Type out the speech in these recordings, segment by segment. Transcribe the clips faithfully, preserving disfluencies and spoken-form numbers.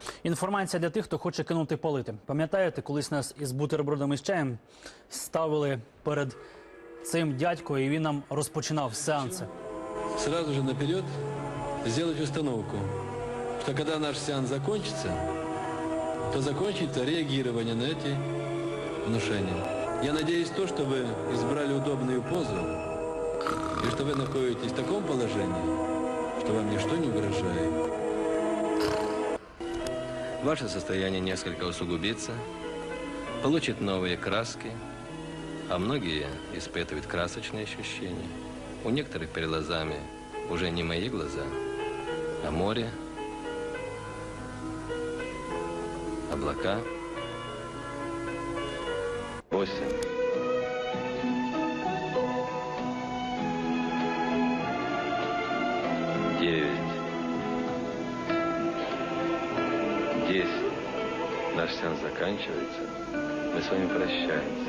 Інформація для тих, хто хоче кинути палити. Пам'ятаєте, колись нас із бутербродами з чаєм ставили перед цим дядькою, і він нам розпочинав сеанси. Сразу же наперед сделать установку, что когда наш сеанс закончится, то закончится реагирование на эти внушения. Я надеюсь, то, что вы избрали удобную позу, и что вы находитесь в таком положении, что вам ничто не угрожает. Ваше состояние несколько усугубится, получит новые краски, а многие испытывают красочные ощущения. У некоторых перед глазами уже не мои глаза, а море, облака. Восемь. Девять. Десять. Наш сеанс заканчивается. Мы с вами прощаемся.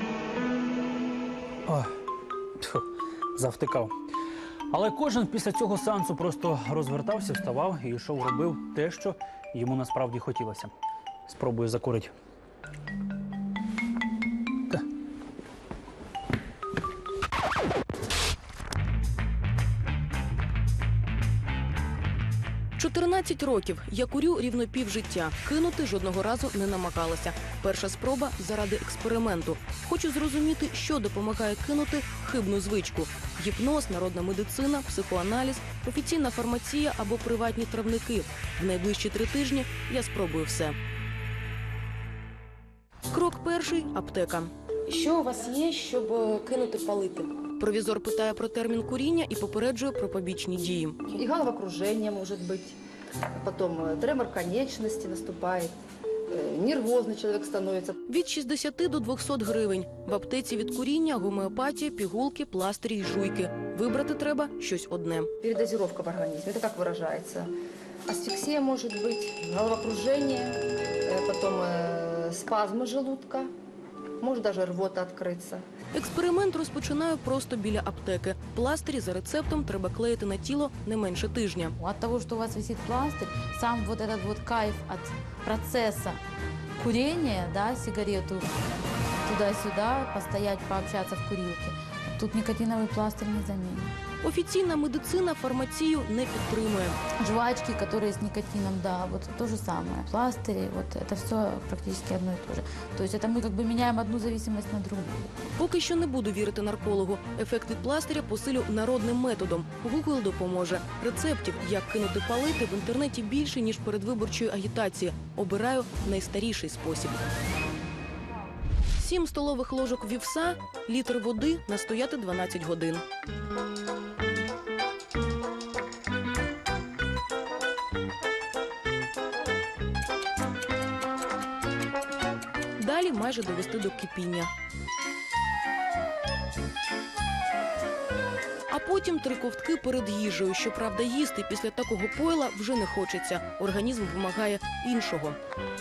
О, тьфу, завтикав. Але кожен після цього сеансу просто розвертався, вставав і йшов, робив те, що йому насправді хотілося. Спробую закурити. Та. чотирнадцять років. Я курю рівно півжиття. Кинути жодного разу не намагалася. Перша спроба заради експерименту. Хочу зрозуміти, що допомагає кинути хибну звичку. Гіпноз, народна медицина, психоаналіз, офіційна фармація або приватні травники. В найближчі три тижні я спробую все. Крок перший – аптека. Що у вас є, щоб кинути палити? Провізор питає про термін куріння і попереджує про побічні дії. И головокружение может быть, потом тремор конечности наступает, э, нервозный человек становится. Від шістдесяти до двохсот гривень. В аптеці від куріння, гомеопатія, пігулки, пластирі й жуйки. Вибрати треба щось одне. Передозировка в организме, это как выражается? Асфиксия может быть, головокружение, э, потом э, спазмы желудка, может даже рвота открыться. Експеримент розпочинаю просто біля аптеки. Пластирі за рецептом треба клеїти на тіло не менше тижня. От того, что у вас висит пластырь, сам вот этот вот кайф от процесса курения, да, сигарету туда-сюда, постоять, пообщаться в курилке, тут никотиновый пластырь не заменит. Офіційна медицина фармацію не підтримує. Жвачки, которые с никотином, да, вот то же самое. Пластыри, вот это все практически одно и то же. То есть это мы как бы меняем одну зависимость на другую. Поки що не буду вірити наркологу. Ефект від пластиря посилю народним методом. Google допоможе. Рецептів, як кинути палити, в інтернеті більше, ніж передвиборчої агітації. Обираю найстаріший спосіб. Сім столових ложок вівса, літр води, настояти дванадцять годин. Далі майже довести до кипіння. А потім три ковтки перед їжею. Щоправда, їсти після такого пойла вже не хочеться. Організм вимагає іншого.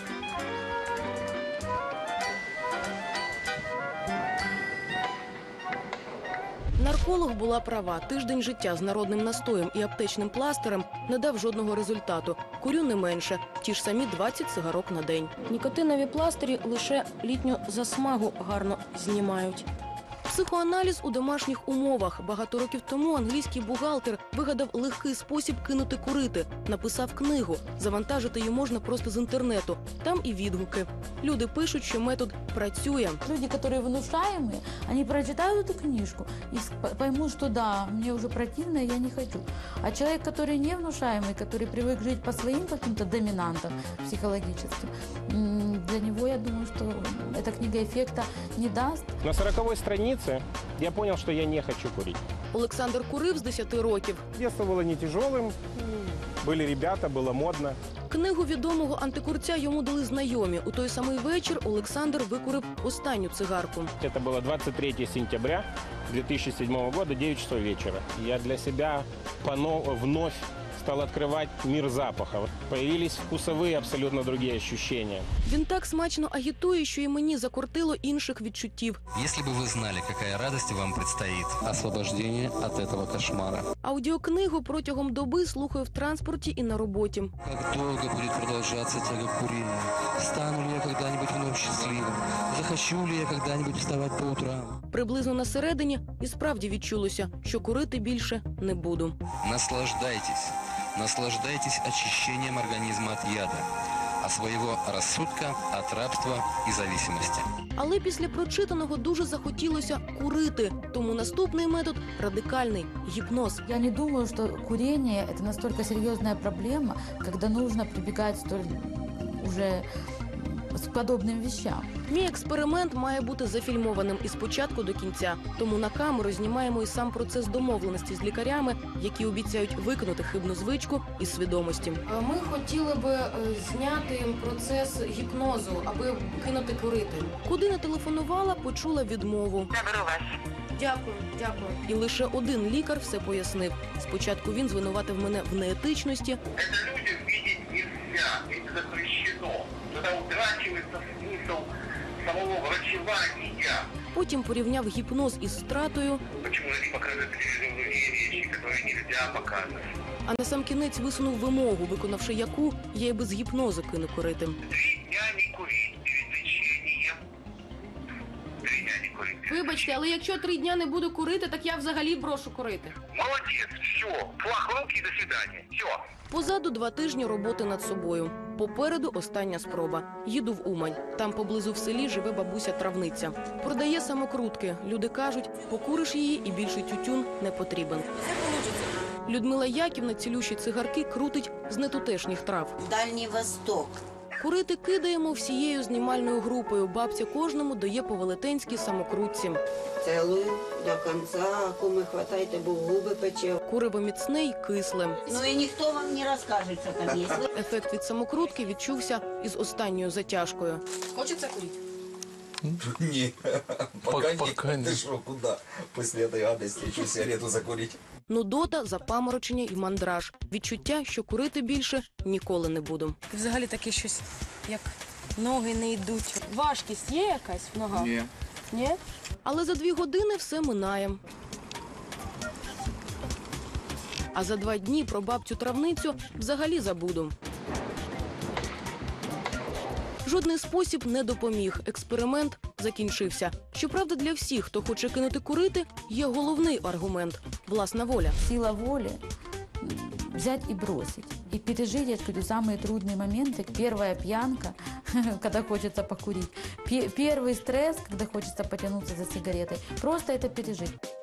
Нарколог була права. Тиждень життя з народним настоєм і аптечним пластирем не дав жодного результату. Курю не менше. Ті ж самі двадцять цигарок на день. Нікотинові пластирі лише літню засмагу гарно знімають. Психоаналіз у домашніх умовах. Багато років тому англійський бухгалтер вигадав легкий спосіб кинути курити. Написав книгу. Завантажити її можна просто з інтернету. Там і відгуки. Люди пишуть, що метод працює. Люди, которые внушаемые, они прочитают эту книжку и поймут, что да, мне уже противно, я не хочу. А человек, который не внушаемый, который привык жить по своим каким-то доминантам психологическим, для него, я думаю, что эта книга эффекта не даст. На сороковой странице я понял, что я не хочу курить. Олександр курив з десяти років. Детство было не тяжелым, были ребята, было модно. Книгу відомого антикурця йому дали знайомі. У той самий вечір Олександр викурив останню цигарку. Это было двадцать третьего сентября две тысячи седьмого года, девять часов вечера. Я для себя вновь стал открывать мир запахов. Появились вкусовые абсолютно другие ощущения. Він так смачно агітує, що і мені закортило інших відчуттів. Если бы вы знали, какая радость вам предстоит. Освобождение от этого кошмара. Аудіокнигу протягом доби слухаю в транспорті і на роботі. Как долго будет продолжаться тяга к курению? Стану ли я когда-нибудь вновь счастливым? Захочу ли я когда-нибудь вставать по утрам? Приблизно на середині і справді відчулося, що курити більше не буду. Наслаждайтесь. Наслаждайтесь очищением организма от яда, а своего рассудка от рабства и зависимости. Але після прочитаного дуже захотілося курити. Тому наступний метод – радикальний – гіпноз. Я не думаю, что курение – это настолько серьезная проблема, когда нужно прибегать столь уже к подобным вещам. Мій експеримент має бути зафільмованим із початку до кінця. Тому на камеру знімаємо і сам процес домовленості з лікарями, які обіцяють викинути хибну звичку із свідомості. Ми хотіли би зняти процес гіпнозу, аби кинути курити. Куди не телефонувала, почула відмову. Я беру вас. Дякую, дякую. І лише один лікар все пояснив. Спочатку він звинуватив мене в неетичності. Это людям видеть нельзя, это запрещено. Тогда утрачивается смысл самого врачевания. Потім порівняв гіпноз із стратою, Почему они показывают по телевизору другие вещи, которые нельзя показывать? а на сам кінець висунув вимогу, виконавши яку я й без гіпнозу кину курити. Три дня не курить перед лечением. Три дня не курить. Вибачте, але якщо три дня не буду курити, так я взагалі брошу курити. Молодец, все, флаг в руки и до свидания. Все. Позаду два тижні роботи над собою. Попереду остання спроба. Їду в Умань. Там поблизу в селі живе бабуся-травниця. Продає самокрутки. Люди кажуть, покуриш її і більше тютюн не потрібен. Людмила Яківна цілющі цигарки крутить з нетутешніх трав. Дальний Восток. Курити кидаємо всією знімальною групою. Бабця кожному дає по велетенській самокрутці. Целую до конца, куми хватайте, бо в губи пече. Куриво міцне й кисле. Ну і ніхто вам не розкаже, що там є. Ефект від самокрутки відчувся із останньою затяжкою. Хочеться курити? Не, пока, пока не. Ты что, куда? После этой гадости еще сигарету закурить. Нудота, запаморочення і мандраж. Відчуття, що курити більше ніколи не буду. Взагалі таке щось, як ноги не йдуть. Важкість є якась в ногах? Ні. Ні? Але за дві години все минає. А за два дні про бабцю-травницю взагалі забуду. Жодний спосіб не допоміг. Експеримент закінчився. Щоправда, для всіх, хто хоче кинути курити, є головний аргумент – власна воля. Сила воли м, взять и бросить. И пережить, я скажу, самые трудные моменты. Первая пьянка, когда хочется покурить. Пе- Первый стресс, когда хочется потянуться за сигаретой. Просто это пережить.